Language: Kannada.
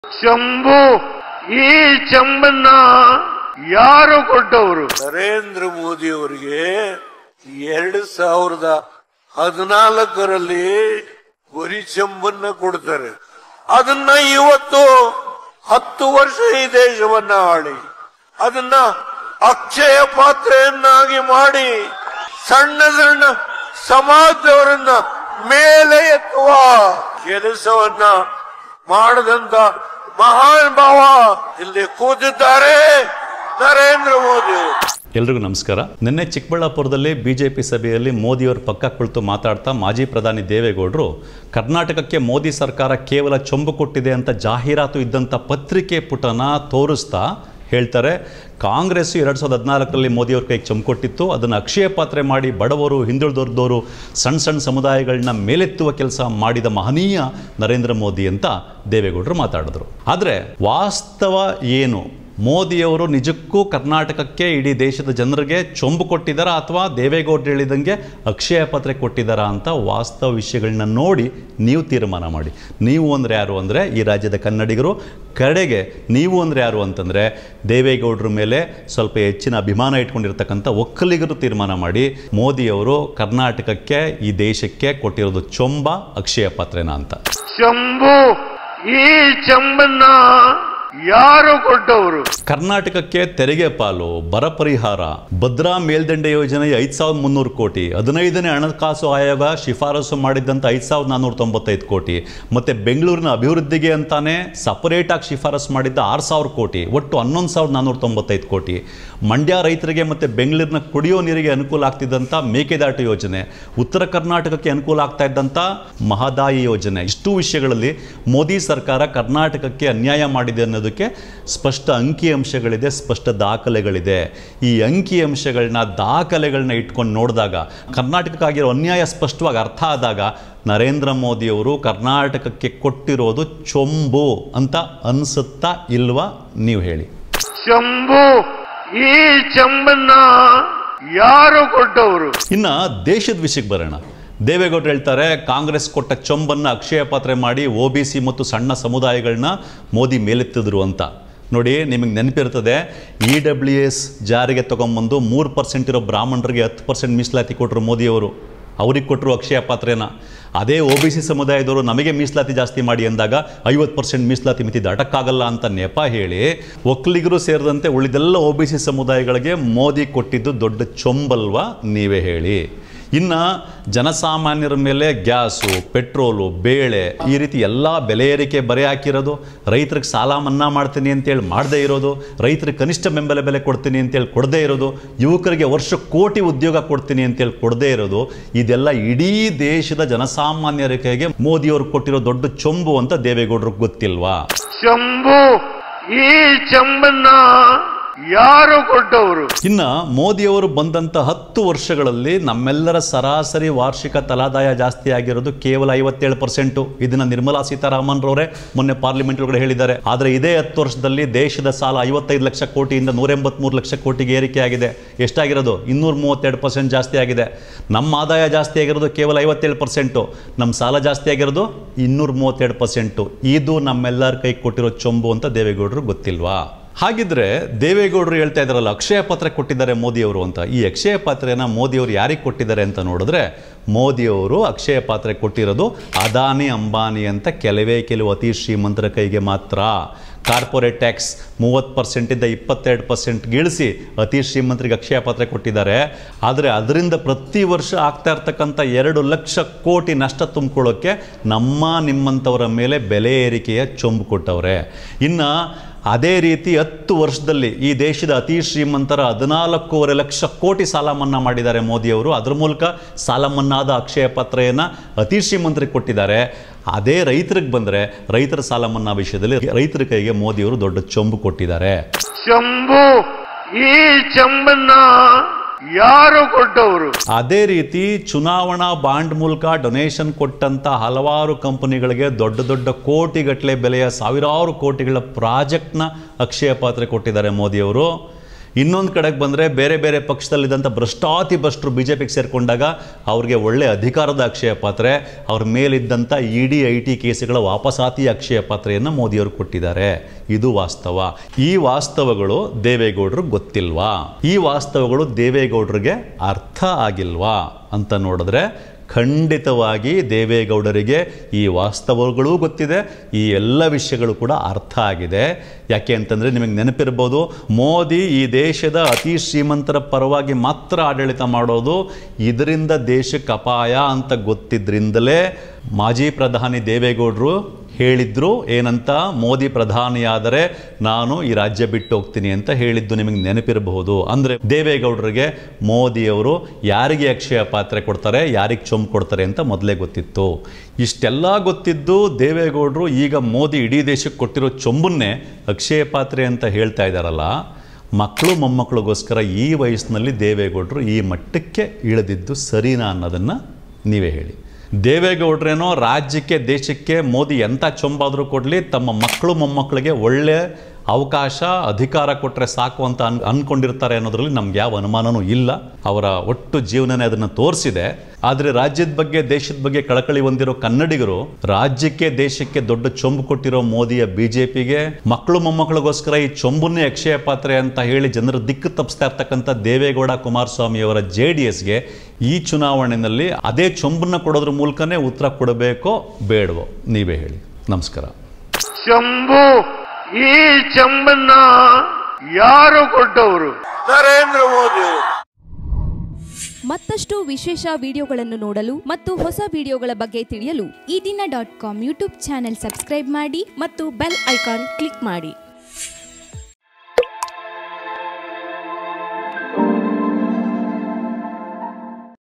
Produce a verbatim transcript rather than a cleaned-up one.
ಶಂಭು ಈ ಚಂಬನ್ನ ಯಾರು ಕೊಟ್ಟವರು? ನರೇಂದ್ರ ಮೋದಿ ಅವರಿಗೆ ಎರಡು ಸಾವಿರದ ಹದಿನಾಲ್ಕರಲ್ಲಿ ಬರೀ ಚಂಬನ್ನ ಕೊಡ್ತಾರೆ. ಅದನ್ನ ಇವತ್ತು ಹತ್ತು ವರ್ಷ ಈ ದೇಶವನ್ನ ಆಳಿ ಅದನ್ನ ಅಕ್ಷಯ ಪಾತ್ರೆಯನ್ನಾಗಿ ಮಾಡಿ ಸಣ್ಣ ಸಣ್ಣ ಸಮಾಜದವರನ್ನ ಮೇಲೆ ಎತ್ತುವ ಕೆಲಸವನ್ನ ಮಾಡದಂತ ಮಹಾನ್ ಭಾವ ಇಲ್ಲಿ ಕೂತಿದ್ದಾರೆ ನರೇಂದ್ರ ಮೋದಿ. ಎಲ್ರಿಗೂ ನಮಸ್ಕಾರ. ನಿನ್ನೆ ಚಿಕ್ಕಬಳ್ಳಾಪುರದಲ್ಲಿ ಬಿಜೆಪಿ ಸಭೆಯಲ್ಲಿ ಮೋದಿಯವರ ಪಕ್ಕ ಕುಳಿತು ಮಾತಾಡ್ತಾ ಮಾಜಿ ಪ್ರಧಾನಿ ದೇವೇಗೌಡರು ಕರ್ನಾಟಕಕ್ಕೆ ಮೋದಿ ಸರ್ಕಾರ ಕೇವಲ ಚೊಂಬು ಕೊಟ್ಟಿದೆ ಅಂತ ಜಾಹೀರಾತು ಇದ್ದಂಥ ಪತ್ರಿಕೆ ಪುಟನ ತೋರಿಸ್ತಾ ಹೇಳ್ತಾರೆ, ಕಾಂಗ್ರೆಸ್ಸು ಎರಡು ಸಾವಿರದ ಹದಿನಾಲ್ಕರಲ್ಲಿ ಮೋದಿಯವ್ರ ಕೈಗೆ ಚೊಂಬು ಕೊಟ್ಟಿತ್ತು, ಅದನ್ನು ಅಕ್ಷಯ ಪಾತ್ರೆ ಮಾಡಿ ಬಡವರು, ಹಿಂದುಳಿದೋರ್ದವರು, ಸಣ್ಣ ಸಣ್ಣ ಸಮುದಾಯಗಳನ್ನ ಮೇಲೆತ್ತುವ ಕೆಲಸ ಮಾಡಿದ ಮಹನೀಯ ನರೇಂದ್ರ ಮೋದಿ ಅಂತ ದೇವೇಗೌಡರು ಮಾತಾಡಿದ್ರು. ಆದರೆ ವಾಸ್ತವ ಏನು? ಮೋದಿಯವರು ನಿಜಕ್ಕೂ ಕರ್ನಾಟಕಕ್ಕೆ, ಇಡೀ ದೇಶದ ಜನರಿಗೆ ಚೊಂಬು ಕೊಟ್ಟಿದ್ದಾರಾ ಅಥವಾ ದೇವೇಗೌಡರು ಹೇಳಿದಂಗೆ ಅಕ್ಷಯ ಪಾತ್ರೆ ಕೊಟ್ಟಿದ್ದಾರಾ ಅಂತ ವಾಸ್ತವ ವಿಷಯಗಳನ್ನ ನೋಡಿ ನೀವು ತೀರ್ಮಾನ ಮಾಡಿ. ನೀವು ಅಂದರೆ ಯಾರು ಅಂದರೆ ಈ ರಾಜ್ಯದ ಕನ್ನಡಿಗರು, ಕಡೆಗೆ ನೀವು ಅಂದರೆ ಯಾರು ಅಂತಂದರೆ ದೇವೇಗೌಡರ ಮೇಲೆ ಸ್ವಲ್ಪ ಹೆಚ್ಚಿನ ಅಭಿಮಾನ ಇಟ್ಕೊಂಡಿರ್ತಕ್ಕಂಥ ಒಕ್ಕಲಿಗರು ತೀರ್ಮಾನ ಮಾಡಿ. ಮೋದಿಯವರು ಕರ್ನಾಟಕಕ್ಕೆ, ಈ ದೇಶಕ್ಕೆ ಕೊಟ್ಟಿರೋದು ಚೊಂಬ ಅಕ್ಷಯ ಪಾತ್ರೆನಾ ಅಂತ. ಶಂಭು ಈ ಚಂಬನ್ನ ಯಾರು ಕೊಟ್ಟವರು? ಕರ್ನಾಟಕಕ್ಕೆ ತೆರಿಗೆ ಪಾಲು, ಬರ ಪರಿಹಾರ, ಭದ್ರಾ ಮೇಲ್ದಂಡೆ ಯೋಜನೆ ಐದು ಸಾವಿರದ ಮುನ್ನೂರು ಕೋಟಿ, ಹದಿನೈದನೇ ಹಣಕಾಸು ಆಯೋಗ ಶಿಫಾರಸು ಮಾಡಿದ್ದಂಥ ಐದು ಸಾವಿರದ ನಾನ್ನೂರ ತೊಂಬತ್ತೈದು ಕೋಟಿ, ಮತ್ತು ಬೆಂಗಳೂರಿನ ಅಭಿವೃದ್ಧಿಗೆ ಅಂತಾನೆ ಸಪರೇಟಾಗಿ ಶಿಫಾರಸು ಮಾಡಿದ್ದ ಆರು ಸಾವಿರ ಕೋಟಿ, ಒಟ್ಟು ಹನ್ನೊಂದು ಸಾವಿರದ ನಾನ್ನೂರ ತೊಂಬತ್ತೈದು ಕೋಟಿ, ಮಂಡ್ಯ ರೈತರಿಗೆ ಮತ್ತು ಬೆಂಗಳೂರಿನ ಕುಡಿಯೋ ನೀರಿಗೆ ಅನುಕೂಲ ಆಗ್ತಿದ್ದಂಥ ಮೇಕೆದಾಟು ಯೋಜನೆ, ಉತ್ತರ ಕರ್ನಾಟಕಕ್ಕೆ ಅನುಕೂಲ ಆಗ್ತಾ ಇದ್ದಂಥ ಮಹದಾಯಿ ಯೋಜನೆ, ಇಷ್ಟು ವಿಷಯಗಳಲ್ಲಿ ಮೋದಿ ಸರ್ಕಾರ ಕರ್ನಾಟಕಕ್ಕೆ ಅನ್ಯಾಯ ಮಾಡಿದೆ ಅನ್ನೋದಕ್ಕೆ ಸ್ಪಷ್ಟ ಅಂಕಿಅಂಶಗಳಿದೆ, ಸ್ಪಷ್ಟ ದಾಖಲೆಗಳಿದೆ. ಈ ಅಂಕಿಅಂಶಗಳನ್ನ, ದಾಖಲೆಗಳನ್ನ ಇಟ್ಕೊಂಡು ನೋಡಿದಾಗ ಕರ್ನಾಟಕಕ್ಕಾಗಿರೋ ಅನ್ಯಾಯ ಸ್ಪಷ್ಟವಾಗಿ ಅರ್ಥ ಆದಾಗ ನರೇಂದ್ರ ಮೋದಿಯವರು ಕರ್ನಾಟಕಕ್ಕೆ ಕೊಟ್ಟಿರೋದು ಚೊಂಬು ಅಂತ ಅನ್ಸುತ್ತಾ ಇಲ್ವಾ? ನೀವು ಹೇಳಿ. ಶಂಭು ಈ ಚಂಬನ್ನ ಯಾರು ಕೊಟ್ಟವರು? ಇನ್ನ ದೇಶದ ವಿಷಯಕ್ಕೆ ಬರೋಣ. ದೇವೇಗೌಡರು ಹೇಳ್ತಾರೆ, ಕಾಂಗ್ರೆಸ್ ಕೊಟ್ಟ ಚೊಂಬನ್ನು ಅಕ್ಷಯ ಪಾತ್ರೆ ಮಾಡಿ ಒ ಬಿ ಸಿ ಮತ್ತು ಸಣ್ಣ ಸಮುದಾಯಗಳನ್ನ ಮೋದಿ ಮೇಲೆತ್ತಿದ್ರು ಅಂತ. ನೋಡಿ, ನಿಮಗೆ ನೆನಪಿರ್ತದೆ, ಇ ಡಬ್ಲ್ಯೂ ಎಸ್ ಜಾರಿಗೆ ತೊಗೊಂಬಂದು ಮೂರು ಪರ್ಸೆಂಟ್ ಇರೋ ಬ್ರಾಹ್ಮಣರಿಗೆ ಹತ್ತು ಪರ್ಸೆಂಟ್ ಮೀಸಲಾತಿ ಕೊಟ್ಟರು ಮೋದಿಯವರು. ಅವ್ರಿಗೆ ಕೊಟ್ಟರು ಅಕ್ಷಯ ಪಾತ್ರೆನ. ಅದೇ ಒ ಬಿ ಸಿ ಸಮುದಾಯದವರು ನಮಗೆ ಮೀಸಲಾತಿ ಜಾಸ್ತಿ ಮಾಡಿ ಅಂದಾಗ ಐವತ್ತು ಪರ್ಸೆಂಟ್ ಮೀಸಲಾತಿ ಮಿತಿ ದಾಟಕ್ಕಾಗಲ್ಲ ಅಂತ ನೆಪ ಹೇಳಿ ಒಕ್ಕಲಿಗರು ಸೇರಿದಂತೆ ಉಳಿದೆಲ್ಲ ಒ ಬಿ ಸಿ ಸಮುದಾಯಗಳಿಗೆ ಮೋದಿ ಕೊಟ್ಟಿದ್ದು ದೊಡ್ಡ ಚೊಂಬಲ್ವಾ? ನೀವೇ ಹೇಳಿ. ಇನ್ನು ಜನಸಾಮಾನ್ಯರ ಮೇಲೆ ಗ್ಯಾಸು, ಪೆಟ್ರೋಲು, ಬೇಳೆ, ಈ ರೀತಿ ಎಲ್ಲ ಬೆಲೆ ಏರಿಕೆ ಬರೆ ಹಾಕಿರೋದು, ರೈತರಿಗೆ ಸಾಲ ಮನ್ನಾ ಮಾಡ್ತೀನಿ ಅಂತೇಳಿ ಮಾಡದೇ ಇರೋದು, ರೈತರಿಗೆ ಕನಿಷ್ಠ ಬೆಂಬಲ ಬೆಲೆ ಕೊಡ್ತೀನಿ ಅಂತೇಳಿ ಕೊಡದೇ ಇರೋದು, ಯುವಕರಿಗೆ ವರ್ಷ ಕೋಟಿ ಉದ್ಯೋಗ ಕೊಡ್ತೀನಿ ಅಂತೇಳಿ ಕೊಡದೇ ಇರೋದು, ಇದೆಲ್ಲ ಇಡೀ ದೇಶದ ಜನಸಾಮಾನ್ಯರ ಕೈಗೆ ಮೋದಿಯವರು ಕೊಟ್ಟಿರೋ ದೊಡ್ಡ ಚೊಂಬು ಅಂತ ದೇವೇಗೌಡರಿಗೆ ಗೊತ್ತಿಲ್ವಾ? ಶಂಭು ಈ ಚಂಬನ್ನ ಯಾರು ಕೊಟ್ಟವರು? ಇನ್ನು ಮೋದಿಯವರು ಬಂದಂಥ ಹತ್ತು ವರ್ಷಗಳಲ್ಲಿ ನಮ್ಮೆಲ್ಲರ ಸರಾಸರಿ ವಾರ್ಷಿಕ ತಲಾದಾಯ ಜಾಸ್ತಿ ಆಗಿರೋದು ಕೇವಲ ಐವತ್ತೇಳು ಪರ್ಸೆಂಟು. ಇದನ್ನು ನಿರ್ಮಲಾ ಸೀತಾರಾಮನ್ ರವರೇ ಮೊನ್ನೆ ಪಾರ್ಲಿಮೆಂಟ್ ಒಳಗಡೆ ಹೇಳಿದ್ದಾರೆ. ಆದರೆ ಇದೇ ಹತ್ತು ವರ್ಷದಲ್ಲಿ ದೇಶದ ಸಾಲ ಐವತ್ತೈದು ಲಕ್ಷ ಕೋಟಿಯಿಂದ ನೂರ ಎಂಬತ್ಮೂರು ಲಕ್ಷ ಕೋಟಿಗೆ ಏರಿಕೆ ಆಗಿದೆ. ಎಷ್ಟಾಗಿರೋದು? ಇನ್ನೂರ ಮೂವತ್ತೆರಡು ಪರ್ಸೆಂಟ್ ಜಾಸ್ತಿ ಆಗಿದೆ. ನಮ್ಮ ಆದಾಯ ಜಾಸ್ತಿ ಆಗಿರೋದು ಕೇವಲ ಐವತ್ತೇಳು ಪರ್ಸೆಂಟು, ನಮ್ಮ ಸಾಲ ಜಾಸ್ತಿ ಆಗಿರೋದು ಇನ್ನೂರ ಮೂವತ್ತೆರಡು ಪರ್ಸೆಂಟು. ಇದು ನಮ್ಮೆಲ್ಲರ ಕೈ ಕೊಟ್ಟಿರೋ ಚೊಂಬು ಅಂತ ದೇವೇಗೌಡರು ಗೊತ್ತಿಲ್ವಾ? ಹಾಗಿದ್ರೆ ದೇವೇಗೌಡರು ಹೇಳ್ತಾ ಇದ್ದಾರಲ್ಲ ಅಕ್ಷಯ ಪಾತ್ರೆ ಕೊಟ್ಟಿದ್ದಾರೆ ಮೋದಿಯವರು ಅಂತ. ಈ ಅಕ್ಷಯ ಪಾತ್ರೆನ ಮೋದಿಯವರು ಯಾರಿಗೆ ಕೊಟ್ಟಿದ್ದಾರೆ ಅಂತ ನೋಡಿದ್ರೆ, ಮೋದಿಯವರು ಅಕ್ಷಯ ಪಾತ್ರೆ ಕೊಟ್ಟಿರೋದು ಅದಾನಿ, ಅಂಬಾನಿ ಅಂತ ಕೆಲವೇ ಕೆಲವು ಅತಿ ಶ್ರೀಮಂತರ ಕೈಗೆ ಮಾತ್ರ. ಕಾರ್ಪೊರೇಟ್ ಟ್ಯಾಕ್ಸ್ ಮೂವತ್ತು ಪರ್ಸೆಂಟಿಂದ ಇಪ್ಪತ್ತೆರಡು ಪರ್ಸೆಂಟ್ಗೆ ಇಳಿಸಿ ಅತಿ ಶ್ರೀಮಂತರಿಗೆ ಅಕ್ಷಯ ಪಾತ್ರೆ ಕೊಟ್ಟಿದ್ದಾರೆ. ಆದರೆ ಅದರಿಂದ ಪ್ರತಿ ವರ್ಷ ಆಗ್ತಾ ಇರ್ತಕ್ಕಂಥ ಎರಡು ಲಕ್ಷ ಕೋಟಿ ನಷ್ಟ ತುಂಬಿಕೊಳ್ಳೋಕ್ಕೆ ನಮ್ಮ ನಿಮ್ಮಂಥವರ ಮೇಲೆ ಬೆಲೆ ಏರಿಕೆಯ ಚೊಂಬು ಕೊಟ್ಟವ್ರೆ. ಇನ್ನು ಅದೇ ರೀತಿ ಹತ್ತು ವರ್ಷದಲ್ಲಿ ಈ ದೇಶದ ಅತಿ ಶ್ರೀಮಂತರ ಹದಿನಾಲ್ಕೂವರೆ ಲಕ್ಷ ಕೋಟಿ ಸಾಲ ಮನ್ನಾ ಮಾಡಿದ್ದಾರೆ ಮೋದಿಯವರು. ಅದರ ಮೂಲಕ ಸಾಲ ಮನ್ನಾದ ಅಕ್ಷಯ ಪಾತ್ರೆಯನ್ನು ಅತಿ ಶ್ರೀಮಂತರಿಗೆ ಕೊಟ್ಟಿದ್ದಾರೆ. ಅದೇ ರೈತರಿಗೆ ಬಂದರೆ ರೈತರ ಸಾಲ ಮನ್ನಾ ವಿಷಯದಲ್ಲಿ ರೈತರ ಕೈಗೆ ಮೋದಿಯವರು ದೊಡ್ಡ ಚೊಂಬು ಕೊಟ್ಟಿದ್ದಾರೆ. ಶಂಭು ಈ ಚಂಬನ್ನ ಯಾರು ಕೊಟ್ಟವರು? ಅದೇ ರೀತಿ ಚುನಾವಣಾ ಬಾಂಡ್ ಮೂಲಕ ಡೊನೇಷನ್ ಕೊಟ್ಟಂತ ಹಲವಾರು ಕಂಪನಿಗಳಿಗೆ ದೊಡ್ಡ ದೊಡ್ಡ ಕೋಟಿಗಟ್ಟಲೆ ಬೆಲೆಯ ಸಾವಿರಾರು ಕೋಟಿಗಳ ಪ್ರಾಜೆಕ್ಟ್ನ ಅಕ್ಷಯ ಪಾತ್ರೆ ಕೊಟ್ಟಿದ್ದಾರೆ ಮೋದಿಯವರು. ಇನ್ನೊಂದು ಕಡೆಗೆ ಬಂದರೆ ಬೇರೆ ಬೇರೆ ಪಕ್ಷದಲ್ಲಿದ್ದಂಥ ಭ್ರಷ್ಟಾತಿ ಭ್ರಷ್ಟರು ಬಿ ಜೆ ಪಿಗೆ ಸೇರಿಕೊಂಡಾಗ ಅವ್ರಿಗೆ ಒಳ್ಳೆ ಅಧಿಕಾರದ ಅಕ್ಷಯ ಪಾತ್ರೆ, ಅವ್ರ ಮೇಲಿದ್ದಂಥ ಇ ಡಿ ಐ ಟಿ ಕೇಸುಗಳ ವಾಪಸಾತಿ ಅಕ್ಷಯ ಪಾತ್ರೆಯನ್ನು ಮೋದಿಯವರು ಕೊಟ್ಟಿದ್ದಾರೆ. ಇದು ವಾಸ್ತವ. ಈ ವಾಸ್ತವಗಳು ದೇವೇಗೌಡರಿಗೆ ಗೊತ್ತಿಲ್ವಾ? ಈ ವಾಸ್ತವಗಳು ದೇವೇಗೌಡರಿಗೆ ಅರ್ಥ ಆಗಿಲ್ವಾ ಅಂತ ನೋಡಿದ್ರೆ ಖಂಡಿತವಾಗಿ ದೇವೇಗೌಡರಿಗೆ ಈ ವಾಸ್ತವಗಳೂ ಗೊತ್ತಿದೆ, ಈ ಎಲ್ಲ ವಿಷಯಗಳು ಕೂಡ ಅರ್ಥ ಆಗಿದೆ. ಯಾಕೆ ಅಂತಂದರೆ ನಿಮಗೆ ನೆನಪಿರ್ಬೋದು, ಮೋದಿ ಈ ದೇಶದ ಅತಿ ಶ್ರೀಮಂತರ ಪರವಾಗಿ ಮಾತ್ರ ಆಡಳಿತ ಮಾಡೋದು, ಇದರಿಂದ ದೇಶಕ್ಕೆ ಅಪಾಯ ಅಂತ ಗೊತ್ತಿದ್ರಿಂದಲೇ ಮಾಜಿ ಪ್ರಧಾನಿ ದೇವೇಗೌಡರು ಹೇಳಿದ್ರು ಏನಂತ, ಮೋದಿ ಪ್ರಧಾನಿಯಾದರೆ ನಾನು ಈ ರಾಜ್ಯ ಬಿಟ್ಟು ಹೋಗ್ತೀನಿ ಅಂತ ಹೇಳಿದ್ದು ನಿಮಗೆ ನೆನಪಿರಬಹುದು. ಅಂದರೆ ದೇವೇಗೌಡರಿಗೆ ಮೋದಿಯವರು ಯಾರಿಗೆ ಅಕ್ಷಯ ಪಾತ್ರೆ ಕೊಡ್ತಾರೆ, ಯಾರಿಗೆ ಚೊಂಬು ಕೊಡ್ತಾರೆ ಅಂತ ಮೊದಲೇ ಗೊತ್ತಿತ್ತು. ಇಷ್ಟೆಲ್ಲ ಗೊತ್ತಿದ್ದು ದೇವೇಗೌಡರು ಈಗ ಮೋದಿ ಇಡೀ ದೇಶಕ್ಕೆ ಕೊಟ್ಟಿರೋ ಚೊಂಬನ್ನೇ ಅಕ್ಷಯ ಪಾತ್ರೆ ಅಂತ ಹೇಳ್ತಾ ಇದ್ದಾರಲ್ಲ, ಮಕ್ಕಳು ಮೊಮ್ಮಕ್ಕಳಿಗೋಸ್ಕರ ಈ ವಯಸ್ಸಿನಲ್ಲಿ ದೇವೇಗೌಡರು ಈ ಮಟ್ಟಕ್ಕೆ ಇಳಿದಿದ್ದು ಸರಿನಾ ಅನ್ನೋದನ್ನು ನೀವೇ ಹೇಳಿ. ದೇವೇಗೌಡರೇನೋ ರಾಜ್ಯಕ್ಕೆ ದೇಶಕ್ಕೆ ಮೋದಿ ಎಂಥ ಚೊಂಬಾದರೂ ಕೊಡಲಿ, ತಮ್ಮ ಮಕ್ಕಳು ಮೊಮ್ಮಕ್ಕಳಿಗೆ ಒಳ್ಳೆ ಅವಕಾಶ ಅಧಿಕಾರ ಕೊಟ್ಟರೆ ಸಾಕು ಅಂತ ಅನ್ ಅಂದ್ಕೊಂಡಿರ್ತಾರೆ ಅನ್ನೋದ್ರಲ್ಲಿ ನಮ್ಗೆ ಯಾವ ಅನುಮಾನವೂ ಇಲ್ಲ. ಅವರ ಒಟ್ಟು ಜೀವನನೇ ಅದನ್ನು ತೋರಿಸಿದೆ. ಆದರೆ ರಾಜ್ಯದ ಬಗ್ಗೆ ದೇಶದ ಬಗ್ಗೆ ಕಳಕಳಿ ಹೊಂದಿರೋ ಕನ್ನಡಿಗರು ರಾಜ್ಯಕ್ಕೆ ದೇಶಕ್ಕೆ ದೊಡ್ಡ ಚೊಂಬು ಕೊಟ್ಟಿರೋ ಮೋದಿಯ ಬಿ ಜೆ ಪಿಗೆ ಮಕ್ಕಳು ಮೊಮ್ಮಕ್ಕಳಿಗೋಸ್ಕರ ಈ ಚೊಂಬನ್ನೇ ಅಕ್ಷಯ ಪಾತ್ರೆ ಅಂತ ಹೇಳಿ ಜನರ ದಿಕ್ಕು ತಪ್ಪಿಸ್ತಾ ಇರ್ತಕ್ಕಂಥ ದೇವೇಗೌಡ ಕುಮಾರಸ್ವಾಮಿಯವರ ಜೆ ಡಿ ಎಸ್ಗೆ ಈ ಚುನಾವಣೆಯಲ್ಲಿ ಅದೇ ಚೊಂಬನ್ನ ಕೊಡೋದ್ರ ಮೂಲಕನೇ ಉತ್ತರ ಕೊಡಬೇಕೋ ಬೇಡವೋ ನೀವೇ ಹೇಳಿ. ನಮಸ್ಕಾರ. ಚಂಬು, ಈ ಚಂಬನ್ನ ಯಾರು ಕೊಟ್ಟವರು? ನರೇಂದ್ರ ಮೋದಿ. ಮತ್ತಷ್ಟು ವಿಶೇಷ ವಿಡಿಯೋಗಳನ್ನು ನೋಡಲು ಮತ್ತು ಹೊಸ ವಿಡಿಯೋಗಳ ಬಗ್ಗೆ ತಿಳಿಯಲು Ee Dina dot com YouTube channel subscribe ಮಾಡಿ ಮತ್ತು ಬೆಲ್ ಐಕಾನ್ ಕ್ಲಿಕ್ ಮಾಡಿ.